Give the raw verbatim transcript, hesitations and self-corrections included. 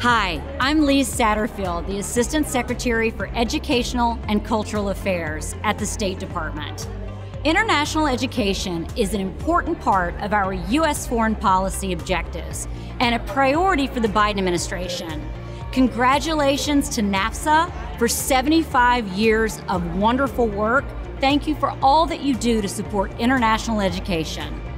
Hi, I'm Lee Satterfield, the Assistant Secretary for Educational and Cultural Affairs at the State Department. International education is an important part of our U S foreign policy objectives and a priority for the Biden administration. Congratulations to NAFSA for seventy-five years of wonderful work. Thank you for all that you do to support international education.